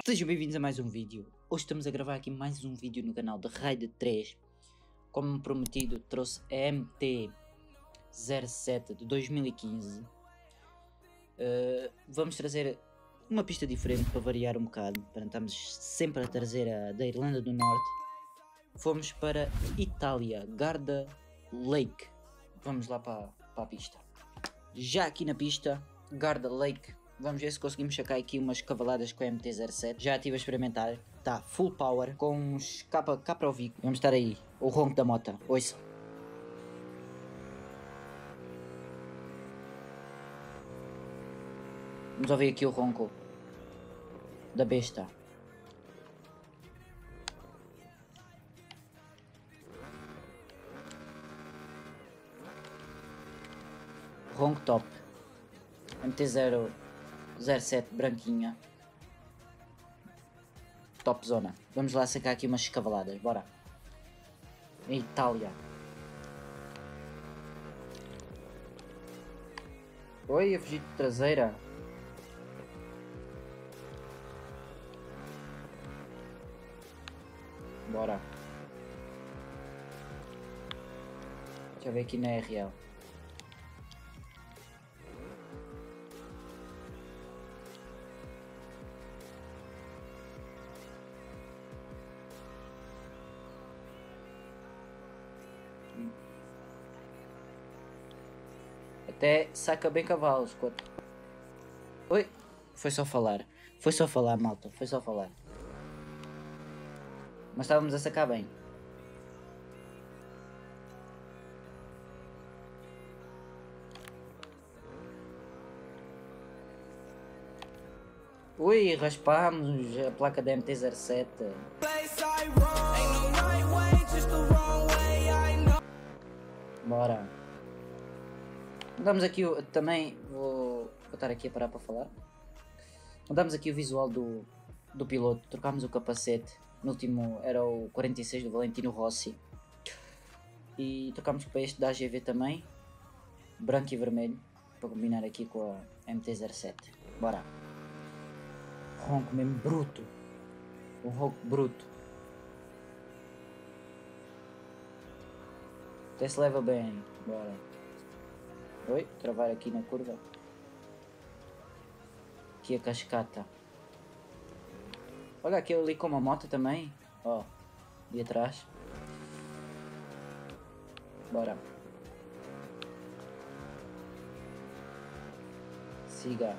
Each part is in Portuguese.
Sejam bem-vindos a mais um vídeo. Hoje estamos a gravar aqui mais um vídeo no canal de Raid 3. Como prometido, trouxe a MT-07 de 2015. Vamos trazer uma pista diferente para variar um bocado. Estamos sempre a trazer a da Irlanda do Norte. Fomos para Itália, Garda Lake. Vamos lá para a pista. Já aqui na pista, Garda Lake. Vamos ver se conseguimos sacar aqui umas cavaladas com a MT-07. Já estive a experimentar. Está full power. Com uns cá para ouvir. Vamos estar aí. O ronco da moto. Ouça. Vamos ouvir aqui o ronco da besta. Ronco top. MT-07 branquinha. Top zona. Vamos lá sacar aqui umas cavaladas. Bora. Em Itália. Oi, a fugir de traseira. Bora. Deixa eu ver aqui na RL. Até saca bem cavalos. Oi, foi só falar. Foi só falar, malta. Foi só falar. Mas estávamos a sacar bem. Ui, raspámos a placa da MT-07. Bora. Mudamos aqui também, vou estar aqui a parar para falar. Mudamos aqui o visual do piloto, trocámos o capacete. No último era o 46 do Valentino Rossi. E trocámos para este da AGV também. Branco e vermelho. Para combinar aqui com a MT-07. Bora. Ronco mesmo bruto. Um ronco bruto. Até se leva bem. Bora. Oi, travar aqui na curva. Aqui a cascata. Olha aqui ali com uma moto também. Ó, ali atrás. Bora. Siga.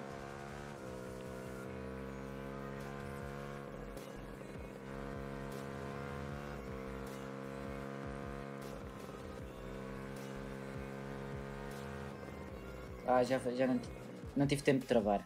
Ah, já não tive tempo de travar.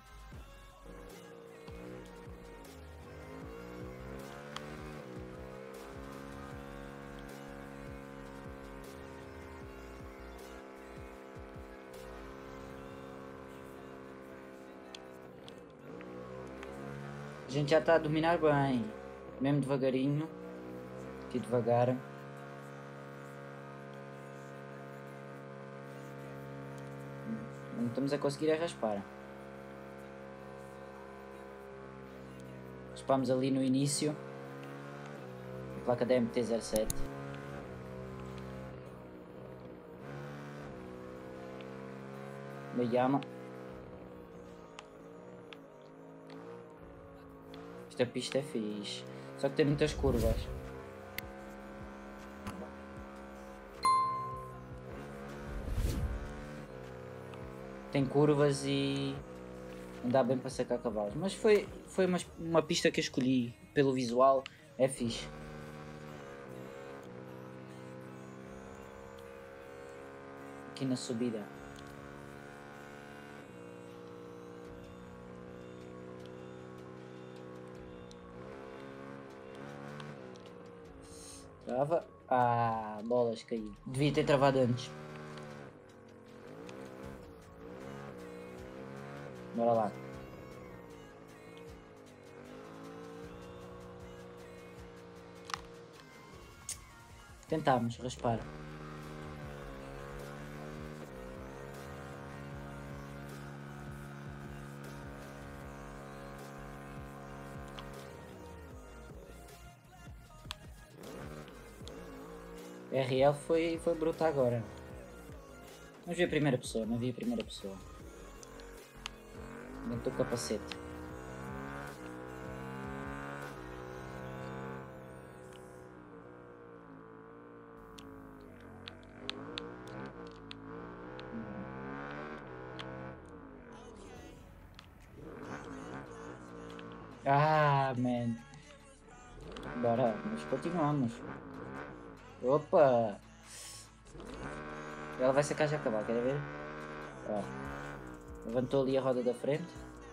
A gente já está a dominar bem. Mesmo devagarinho. Aqui devagar. Não estamos a conseguir raspar. Raspámos ali no início. A placa da MT-07. Da Yama. Esta pista é fixe. Só que tem muitas curvas. Tem curvas e não dá bem para sacar cavalos, mas foi uma pista que eu escolhi pelo visual, é fixe. Aqui na subida. Trava. Ah, bolas, caí. Devia ter travado antes. Bora lá. Tentámos raspar. RL foi bruto agora. Vamos ver a primeira pessoa, não vi a primeira pessoa. Dentro do capacete. Ah, man. Bora, mas continuamos. Opa! Ela vai sacar já acabar, quer ver? Ó. Levantou ali a roda da frente.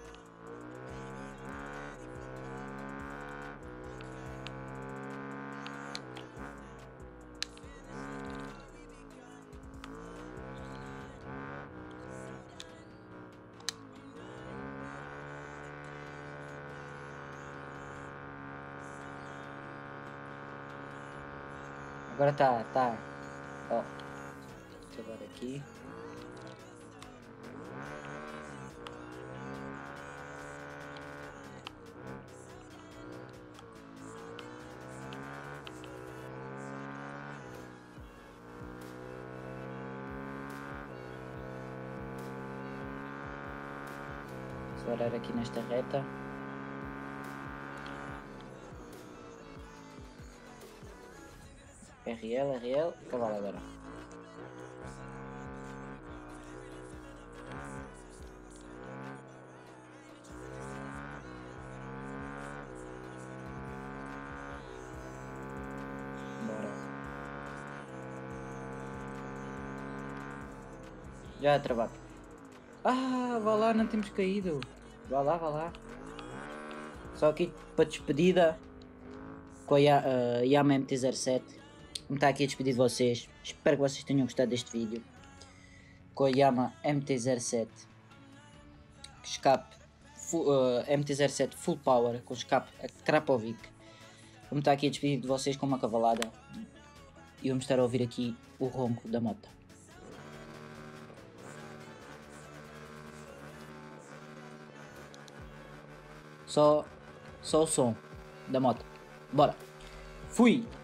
Agora tá. Ó. Agora aqui. Acelerar aqui nesta reta. RL, cavalo agora. Bora. Já a travar. Ah, vá lá, não temos caído. Vá lá. Só aqui para despedida com a Yamaha MT-07. Como está aqui a despedir de vocês. Espero que vocês tenham gostado deste vídeo. Com a Yamaha MT-07. Escape MT-07 Full Power com escape a Krapovic. Vamos estar aqui a despedir de vocês com uma cavalada. E vamos estar a ouvir aqui o ronco da moto. Só o som da moto. Bora. Fui!